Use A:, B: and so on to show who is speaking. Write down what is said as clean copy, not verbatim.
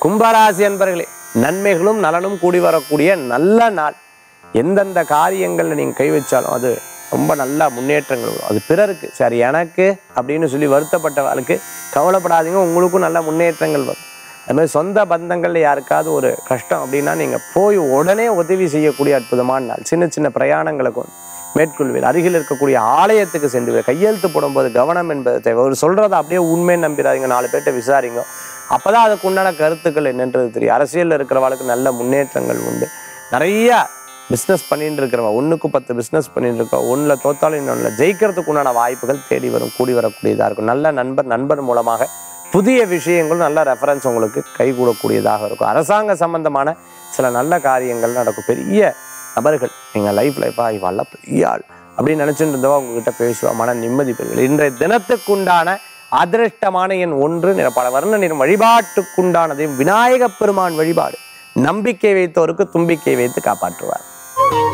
A: கும்பராசி அன்பர்களே, நன்மைகளும் நலனும் கூடி வரக்கூடிய நல்ல நாள். எந்தெந்த காரியங்களில் நீங்கள் கை வச்சாலும் அது ரொம்ப நல்ல முன்னேற்றங்கள் வரும். அது பிறருக்கு சரி எனக்கு அப்படின்னு சொல்லி வருத்தப்பட்டவர்களுக்கு கவலைப்படாதீங்க, உங்களுக்கும் நல்ல முன்னேற்றங்கள் வரும். அதுமாதிரி சொந்த பந்தங்களில் யாருக்காவது ஒரு கஷ்டம் அப்படின்னா நீங்கள் போய் உடனே உதவி செய்யக்கூடிய அற்புதமான நாள். சின்ன சின்ன பிரயாணங்களுக்கு மேற்கொள்வீர். அருகில் இருக்கக்கூடிய ஆலயத்துக்கு சென்று கையெழுத்து போடும்போது கவனம் என்பது தேவை. ஒரு சொல்கிறத அப்படியே உண்மையை நம்பிடாதீங்க, 4 பேர்கிட்ட விசாரிங்க. அப்போ தான் அதுக்கு உண்டான கருத்துக்கள் என்னன்றது தெரியும். அரசியலில் இருக்கிறவளுக்கு நல்ல முன்னேற்றங்கள் உண்டு. நிறைய பிஸ்னஸ் பண்ணிட்டு இருக்கிறவங்க 1க்கு 10 பிஸ்னஸ் பண்ணிட்டு இருக்கோம். 1ல் தோத்தாலும் இன்னொன்றில் ஜெயிக்கிறதுக்கு உண்டான வாய்ப்புகள் தேடி வரும், கூடி வரக்கூடியதாக இருக்கும். நல்ல நண்பர் மூலமாக புதிய விஷயங்கள் நல்ல ரெஃபரன்ஸ் உங்களுக்கு கைகூடக்கூடியதாக இருக்கும். அரசாங்க சம்பந்தமான சில நல்ல காரியங்கள் நடக்கும். பெரிய நபர்கள் எங்கள் லைஃப்பில் இப்போ இவெல்லாம் பெரிய ஆள் அப்படின்னு நினச்சிட்டு இருந்தவா உங்ககிட்ட பேசுவா, மன நிம்மதி பெறுவீர்கள். இன்றைய தினத்துக்குண்டான அதிர்ஷ்டமான எண் 1, பல வர்ண நிறம். வழிபாட்டுக்குண்டானதையும் விநாயகப் பெருமான் வழிபாடு. நம்பிக்கை வைத்தோருக்கு தும்பிக்கை வைத்து காப்பாற்றுவார்.